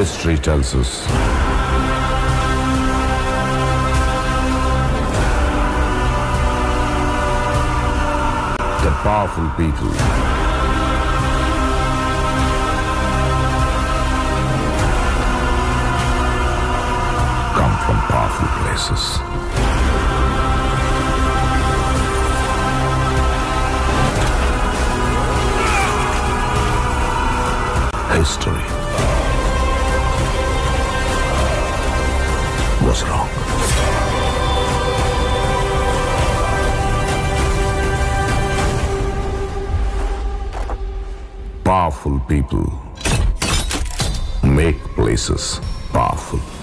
History tells us that powerful people come from powerful places. History was wrong. Powerful people make places powerful.